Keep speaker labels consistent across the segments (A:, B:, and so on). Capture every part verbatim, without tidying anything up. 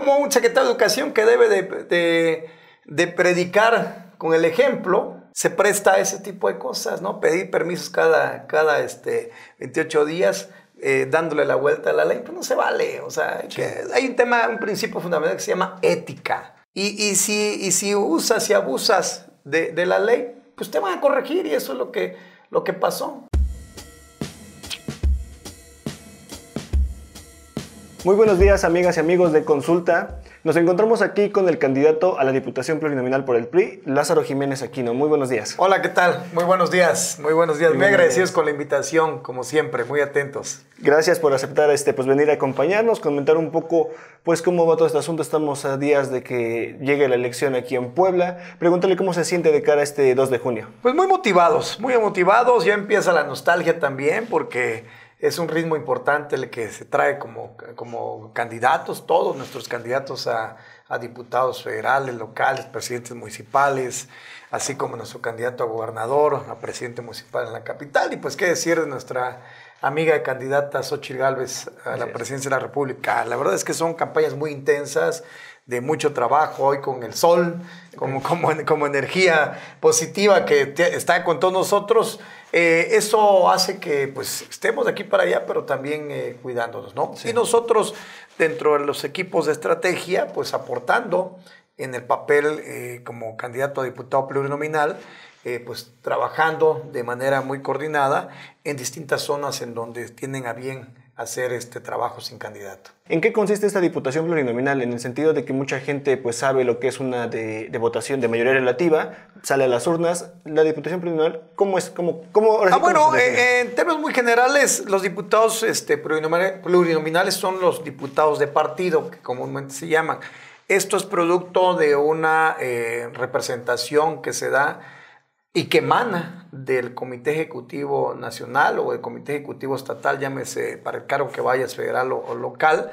A: como un secretario de Educación que debe de, de, de predicar con el ejemplo, se presta a ese tipo de cosas, ¿no? Pedir permisos cada, cada este, veintiocho días, eh, dándole la vuelta a la ley, pues no se vale. O sea, sí. que hay un tema, un principio fundamental que se llama ética. Y, y, si, y si usas y abusas de, de la ley, pues te van a corregir, y eso es lo que, lo que pasó.
B: Muy buenos días, amigas y amigos de Consulta. Nos encontramos aquí con el candidato a la Diputación Plurinominal por el P R I, Lázaro Jiménez Aquino. Muy buenos días.
A: Hola, ¿qué tal? Muy buenos días, muy buenos días. Muy, muy agradecidos
B: días.
A: con la invitación, como siempre, muy atentos.
B: Gracias por aceptar este, pues, venir a acompañarnos, comentar un poco pues, cómo va todo este asunto. Estamos a días de que llegue la elección aquí en Puebla. Pregúntale cómo se siente de cara a este dos de junio.
A: Pues muy motivados, muy motivados. Ya empieza la nostalgia también, porque es un ritmo importante el que se trae como, como candidatos, todos nuestros candidatos a, a diputados federales, locales, presidentes municipales, así como nuestro candidato a gobernador, a presidente municipal en la capital. Y pues qué decir de nuestra amiga y candidata Xóchitl Gálvez a la presidencia de la República. La verdad es que son campañas muy intensas, de mucho trabajo, hoy con el sol, como, como, como energía positiva que te, está con todos nosotros. Eh, eso hace que pues, estemos de aquí para allá, pero también eh, cuidándonos, ¿no? Sí. Y nosotros, dentro de los equipos de estrategia, pues aportando en el papel eh, como candidato a diputado plurinominal, eh, pues trabajando de manera muy coordinada en distintas zonas en donde tienen a bien hacer este trabajo sin candidato.
B: ¿En qué consiste esta diputación plurinominal? En el sentido de que mucha gente pues sabe lo que es una de, de votación de mayoría relativa, sale a las urnas. La diputación plurinominal, ¿cómo es? ¿Cómo, cómo,
A: ah, bueno, eh, en términos muy generales, los diputados este, plurinominales son los diputados de partido, que comúnmente se llaman. Esto es producto de una eh, representación que se da y que emana del Comité Ejecutivo Nacional o del Comité Ejecutivo Estatal, llámese para el cargo que vayas, federal o, o local,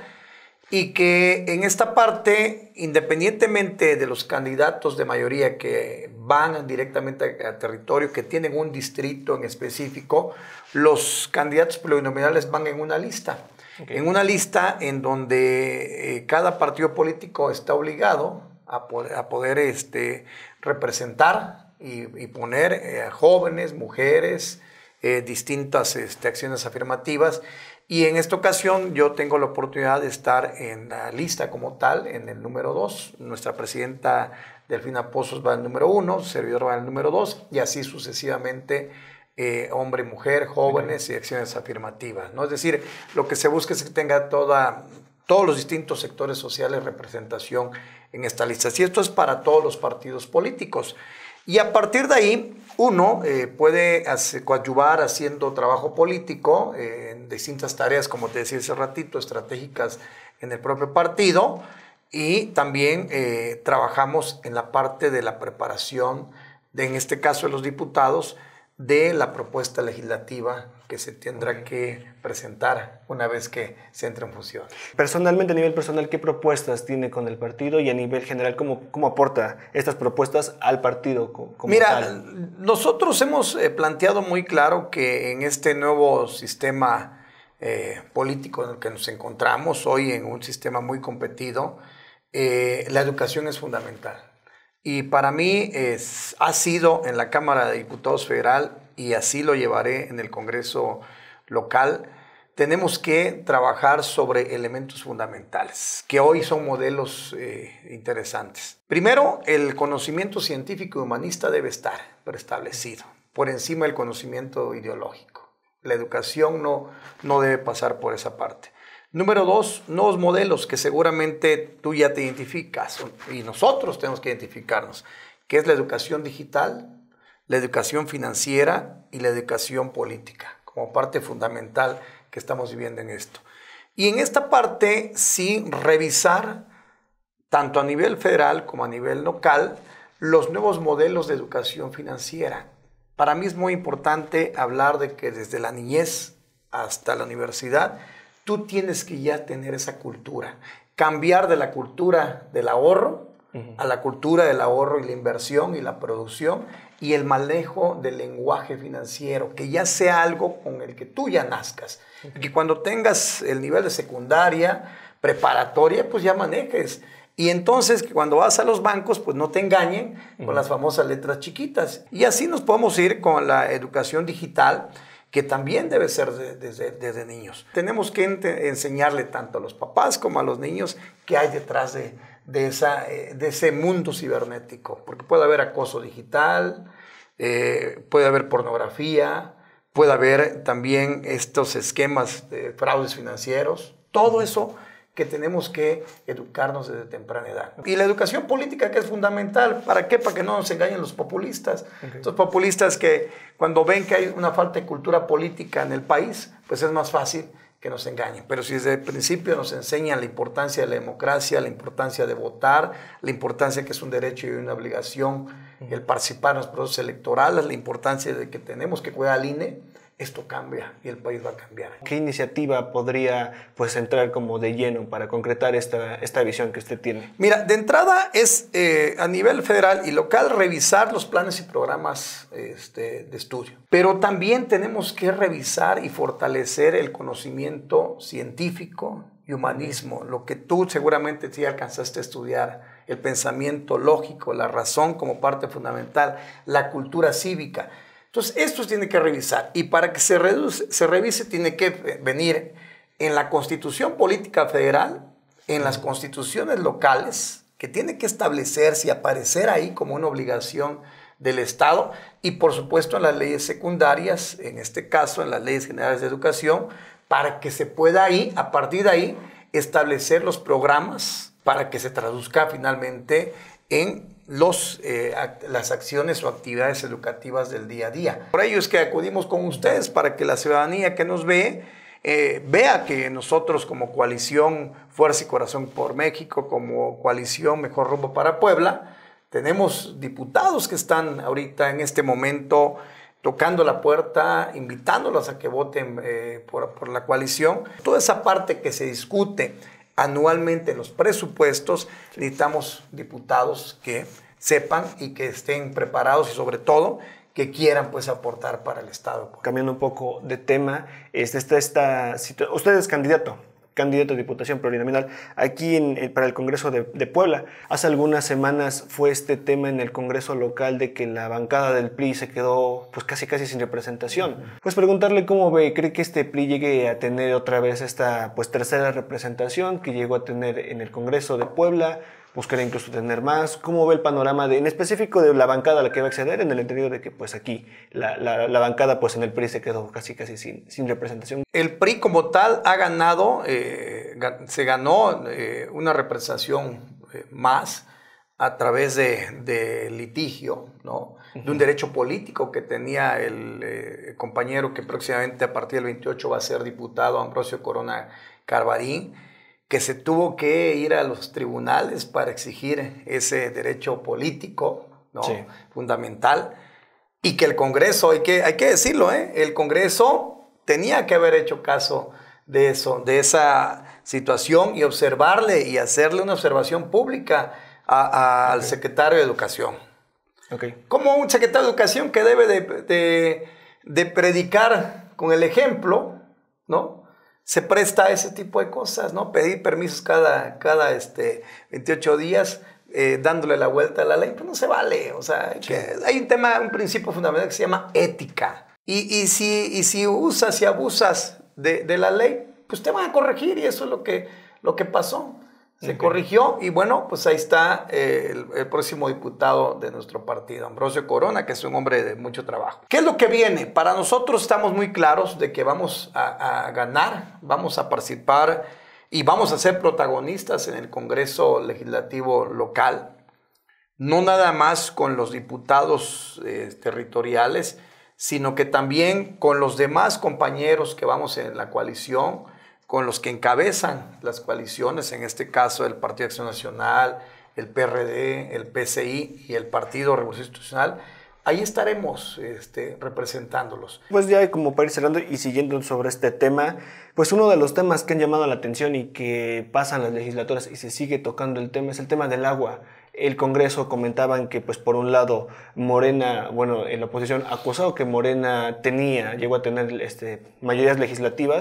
A: y que en esta parte, independientemente de los candidatos de mayoría que van directamente a, a territorio, que tienen un distrito en específico, los candidatos plurinominales van en una lista. Okay. En una lista en donde eh, cada partido político está obligado a poder, a poder este, representar Y, y poner eh, jóvenes, mujeres, eh, distintas este, acciones afirmativas. Y en esta ocasión yo tengo la oportunidad de estar en la lista como tal, en el número dos. Nuestra presidenta Delfina Pozos va al número uno, su servidor va al número dos, y así sucesivamente, eh, hombre, mujer, jóvenes y acciones afirmativas, ¿no? Es decir, lo que se busca es que tenga toda, todos los distintos sectores sociales representación en esta lista. Y esto es para todos los partidos políticos. Y a partir de ahí, uno eh, puede hacer, coadyuvar haciendo trabajo político eh, en distintas tareas, como te decía hace ratito, estratégicas en el propio partido, y también eh, trabajamos en la parte de la preparación, de, en este caso de los diputados, de la propuesta legislativa que se tendrá que presentar una vez que se entre en función.
B: Personalmente, a nivel personal, ¿qué propuestas tiene con el partido? Y a nivel general, ¿cómo, cómo aporta estas propuestas al partido como, como
A: Mira,
B: tal?
A: Nosotros hemos eh, planteado muy claro que en este nuevo sistema eh, político en el que nos encontramos, hoy en un sistema muy competido, eh, la educación es fundamental. Y para mí es, ha sido en la Cámara de Diputados Federal, y así lo llevaré en el Congreso local, tenemos que trabajar sobre elementos fundamentales, que hoy son modelos eh, interesantes. Primero, el conocimiento científico y humanista debe estar preestablecido, por encima del conocimiento ideológico. La educación no, no debe pasar por esa parte. Número dos, nuevos modelos que seguramente tú ya te identificas y nosotros tenemos que identificarnos, que es la educación digital, la educación financiera y la educación política, como parte fundamental que estamos viviendo en esto. Y en esta parte, sí, revisar, tanto a nivel federal como a nivel local, los nuevos modelos de educación financiera. Para mí es muy importante hablar de que desde la niñez hasta la universidad, tú tienes que ya tener esa cultura, cambiar de la cultura del ahorro uh-huh. a la cultura del ahorro y la inversión y la producción y el manejo del lenguaje financiero, que ya sea algo con el que tú ya nazcas. Uh-huh. Y que cuando tengas el nivel de secundaria, preparatoria, pues ya manejes. Y entonces, cuando vas a los bancos, pues no te engañen con uh-huh. las famosas letras chiquitas. Y así nos podemos ir con la educación digital, que también debe ser de, desde, desde niños. Tenemos que enseñarle tanto a los papás como a los niños qué hay detrás de, de, esa, de ese mundo cibernético. Porque puede haber acoso digital, eh, puede haber pornografía, puede haber también estos esquemas de fraudes financieros. Todo eso que tenemos que educarnos desde temprana edad. Y la educación política, que es fundamental. ¿Para qué? Para que no nos engañen los populistas. Okay. Estos populistas que cuando ven que hay una falta de cultura política en el país, pues es más fácil que nos engañen. Pero si desde el principio nos enseñan la importancia de la democracia, la importancia de votar, la importancia que es un derecho y una obligación, uh-huh. el participar en los procesos electorales, la importancia de que tenemos que cuidar al I N E, esto cambia y el país va a cambiar.
B: ¿Qué iniciativa podría pues entrar como de lleno para concretar esta, esta visión que usted tiene?
A: Mira, de entrada es eh, a nivel federal y local revisar los planes y programas este, de estudio. Pero también tenemos que revisar y fortalecer el conocimiento científico y humanismo, lo que tú seguramente sí alcanzaste a estudiar, el pensamiento lógico, la razón como parte fundamental, la cultura cívica. Entonces, esto se tiene que revisar, y para que se, reduce, se revise tiene que venir en la Constitución Política Federal, en las constituciones locales, que tiene que establecerse y aparecer ahí como una obligación del Estado, y por supuesto en las leyes secundarias, en este caso en las leyes generales de educación, para que se pueda ahí, a partir de ahí, establecer los programas para que se traduzca finalmente en Los, eh, las acciones o actividades educativas del día a día. Por ello es que acudimos con ustedes para que la ciudadanía que nos ve eh, vea que nosotros como coalición Fuerza y Corazón por México, como coalición Mejor Rumbo para Puebla, tenemos diputados que están ahorita en este momento tocando la puerta, invitándolos a que voten eh, por, por la coalición. Toda esa parte que se discute anualmente en los presupuestos, necesitamos diputados que sepan y que estén preparados y sobre todo que quieran pues aportar para el Estado.
B: Cambiando un poco de tema, este, esta, esta, usted es candidato, candidato a Diputación Plurinominal aquí en, para el Congreso de, de Puebla. Hace algunas semanas fue este tema en el Congreso local de que la bancada del P R I se quedó pues casi casi sin representación. Uh-huh. Pues preguntarle cómo ve, ¿cree que este P R I llegue a tener otra vez esta pues tercera representación que llegó a tener en el Congreso de Puebla? ¿Buscará incluso tener más? ¿Cómo ve el panorama de, en específico de la bancada a la que va a acceder, en el entendido de que pues aquí la, la, la bancada pues en el P R I se quedó casi casi sin, sin representación?
A: El P R I como tal ha ganado, eh, se ganó eh, una representación eh, más a través de, de litigio, ¿no? Uh-huh. De un derecho político que tenía el eh, compañero que próximamente a partir del veintiocho va a ser diputado, Ambrosio Corona Carvarín, que se tuvo que ir a los tribunales para exigir ese derecho político, ¿no? Sí. Fundamental, y que el Congreso, hay que, hay que decirlo, ¿eh? El Congreso tenía que haber hecho caso de eso, de esa situación, y observarle y hacerle una observación pública a, a, okay. al secretario de Educación. Okay. Como un secretario de Educación que debe de, de, de predicar con el ejemplo, ¿no? Se presta a ese tipo de cosas, ¿no? Pedir permisos cada, cada este, veintiocho días, eh, dándole la vuelta a la ley, pues no se vale. O sea, sí. que hay un tema, un principio fundamental que se llama ética. Y, y, si, y si usas y abusas de, de la ley, pues te van a corregir, y eso es lo que, lo que pasó. Se okay. corrigió, y bueno, pues ahí está eh, el, el próximo diputado de nuestro partido, Ambrosio Corona, que es un hombre de mucho trabajo. ¿Qué es lo que viene? Para nosotros estamos muy claros de que vamos a, a ganar, vamos a participar y vamos a ser protagonistas en el Congreso Legislativo local, no nada más con los diputados eh, territoriales, sino que también con los demás compañeros que vamos en la coalición, con los que encabezan las coaliciones, en este caso el Partido de Acción Nacional, el P R D, el P C I y el Partido Revolución Institucional. Ahí estaremos este, representándolos.
B: Pues ya como para ir cerrando y siguiendo sobre este tema, pues uno de los temas que han llamado la atención y que pasan las legislaturas y se sigue tocando el tema es el tema del agua. El Congreso comentaban que, pues, por un lado, Morena, bueno, en la oposición, acusado que Morena tenía, llegó a tener este, mayorías legislativas,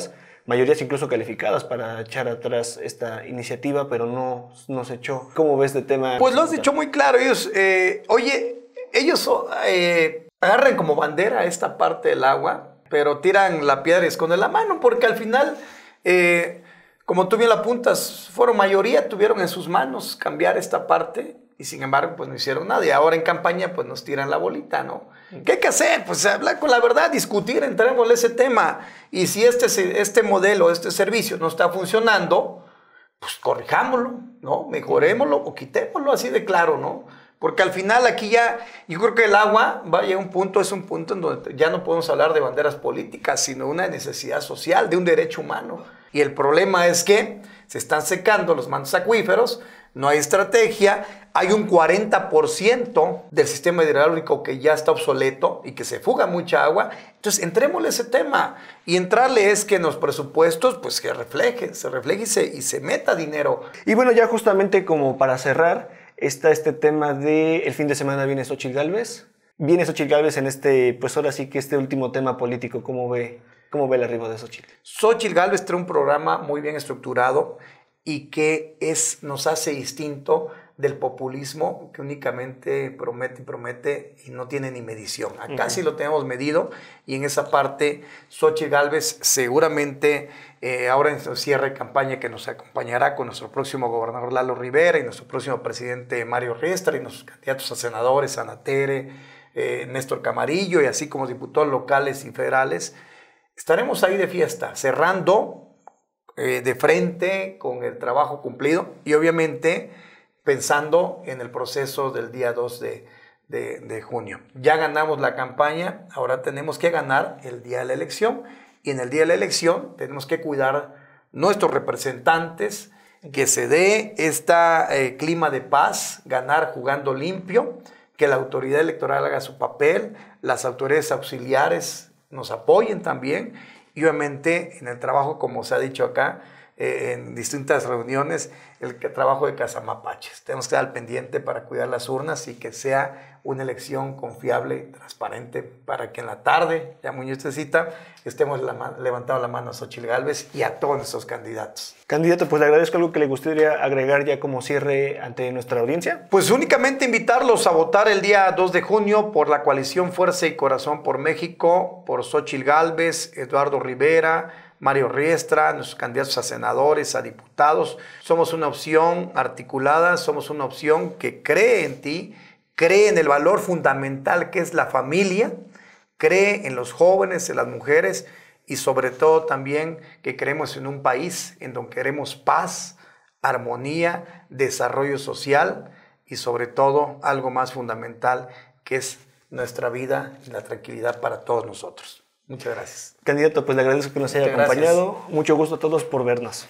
B: mayorías incluso calificadas para echar atrás esta iniciativa, pero no, no se echó. ¿Cómo ves este tema?
A: Pues lo has dicho muy claro. Ellos, eh, oye, ellos eh, agarran como bandera esta parte del agua, pero tiran la piedra y esconden la mano, porque al final, eh, como tú bien la apuntas, fueron mayoría, tuvieron en sus manos cambiar esta parte y sin embargo pues no hicieron nada y ahora en campaña pues nos tiran la bolita, ¿no? ¿Qué hay que hacer? Pues hablar con la verdad, discutir, entrémosle ese tema y si este, este modelo, este servicio no está funcionando, pues corrijámoslo, ¿no? Mejorémoslo o quitémoslo, así de claro, ¿no? Porque al final aquí ya, yo creo que el agua va a llegar a un punto, es un punto en donde ya no podemos hablar de banderas políticas, sino una necesidad social, de un derecho humano. Y el problema es que se están secando los mantos acuíferos, no hay estrategia, hay un cuarenta por ciento del sistema hidráulico que ya está obsoleto y que se fuga mucha agua. Entonces, entrémosle ese tema. Y entrarle es que en los presupuestos, pues que refleje, se refleje y se, y se meta dinero.
B: Y bueno, ya justamente como para cerrar, está este tema de el fin de semana viene Xóchitl Gálvez. Viene Xóchitl Gálvez en este, pues ahora sí que este último tema político, ¿cómo ve, cómo ve el arribo de Xóchitl?
A: Xóchitl Gálvez trae un programa muy bien estructurado y que es, nos hace distinto del populismo que únicamente promete y promete y no tiene ni medición. Acá uh-huh. sí lo tenemos medido y en esa parte Xóchitl Gálvez seguramente eh, ahora en su cierre de campaña que nos acompañará con nuestro próximo gobernador Lalo Rivera y nuestro próximo presidente Mario Riestra y nuestros candidatos a senadores, Ana Tere, eh, Néstor Camarillo y así como diputados locales y federales, estaremos ahí de fiesta, cerrando eh, de frente con el trabajo cumplido y obviamente pensando en el proceso del día dos de, de, de junio. Ya ganamos la campaña, ahora tenemos que ganar el día de la elección y en el día de la elección tenemos que cuidar nuestros representantes, que se dé este eh, clima de paz, ganar jugando limpio, que la autoridad electoral haga su papel, las autoridades auxiliares nos apoyen también y obviamente en el trabajo, como se ha dicho acá, eh, en distintas reuniones, el trabajo de cazamapaches. Tenemos que estar al pendiente para cuidar las urnas y que sea una elección confiable, transparente, para que en la tarde, ya muy necesita, estemos la, levantando la mano a Xóchitl Gálvez y a todos nuestros candidatos.
B: Candidato, pues le agradezco. ¿Algo que le gustaría agregar ya como cierre ante nuestra audiencia?
A: Pues únicamente invitarlos a votar el día dos de junio por la coalición Fuerza y Corazón por México, por Xóchitl Gálvez, Eduardo Rivera, Mario Riestra, nuestros candidatos a senadores, a diputados. Somos una opción articulada, somos una opción que cree en ti, cree en el valor fundamental que es la familia, cree en los jóvenes, en las mujeres y sobre todo también que creemos en un país en donde queremos paz, armonía, desarrollo social y sobre todo algo más fundamental que es nuestra vida y la tranquilidad para todos nosotros. Muchas gracias.
B: Candidato, pues le agradezco que nos haya Muchas acompañado. Gracias. Mucho gusto a todos por vernos.